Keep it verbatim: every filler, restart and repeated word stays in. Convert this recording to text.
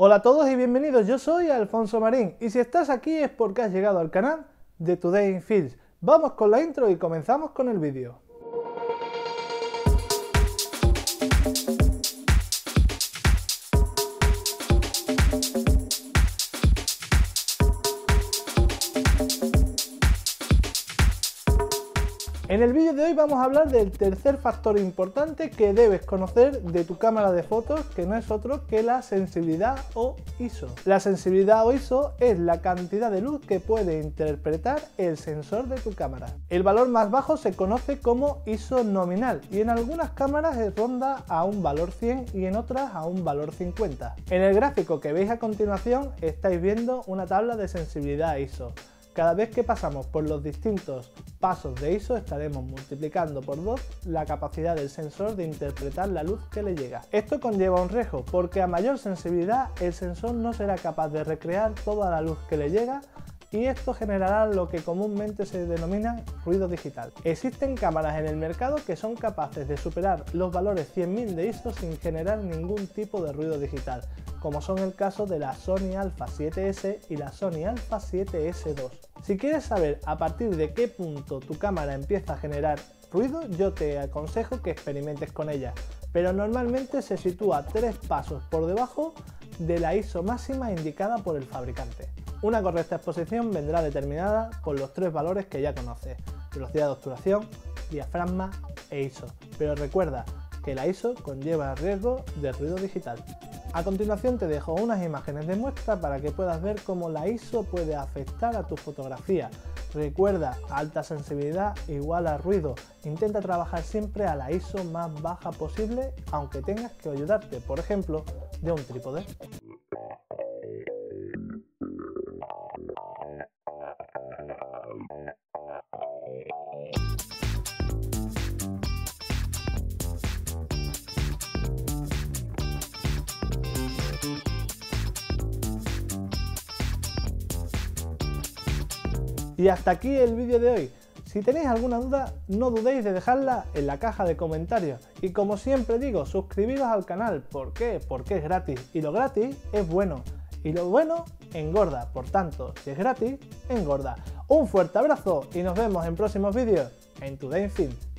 Hola a todos y bienvenidos, yo soy Alfonso Marín y si estás aquí es porque has llegado al canal de Today in Fields. Vamos con la intro y comenzamos con el vídeo. En el vídeo de hoy vamos a hablar del tercer factor importante que debes conocer de tu cámara de fotos, que no es otro que la sensibilidad o I S O. La sensibilidad o I S O es la cantidad de luz que puede interpretar el sensor de tu cámara. El valor más bajo se conoce como I S O nominal y en algunas cámaras ronda a un valor cien y en otras a un valor cincuenta. En el gráfico que veis a continuación estáis viendo una tabla de sensibilidad I S O. Cada vez que pasamos por los distintos pasos de I S O estaremos multiplicando por dos la capacidad del sensor de interpretar la luz que le llega. Esto conlleva un riesgo porque a mayor sensibilidad el sensor no será capaz de recrear toda la luz que le llega y esto generará lo que comúnmente se denomina ruido digital. Existen cámaras en el mercado que son capaces de superar los valores cien mil de I S O sin generar ningún tipo de ruido digital, como son el caso de la Sony Alpha siete ese y la Sony Alpha siete ese dos. Si quieres saber a partir de qué punto tu cámara empieza a generar ruido, yo te aconsejo que experimentes con ella, pero normalmente se sitúa tres pasos por debajo de la I S O máxima indicada por el fabricante. Una correcta exposición vendrá determinada por los tres valores que ya conoces: velocidad de obturación, diafragma e I S O. Pero recuerda que la I S O conlleva riesgo de ruido digital. A continuación te dejo unas imágenes de muestra para que puedas ver cómo la I S O puede afectar a tu fotografía. Recuerda, alta sensibilidad igual a ruido. Intenta trabajar siempre a la I S O más baja posible, aunque tengas que ayudarte, por ejemplo, de un trípode. Y hasta aquí el vídeo de hoy. Si tenéis alguna duda, no dudéis de dejarla en la caja de comentarios. Y como siempre digo, suscribiros al canal. ¿Por qué? Porque es gratis. Y lo gratis es bueno. Y lo bueno engorda. Por tanto, si es gratis, engorda. Un fuerte abrazo y nos vemos en próximos vídeos en Today in Fields.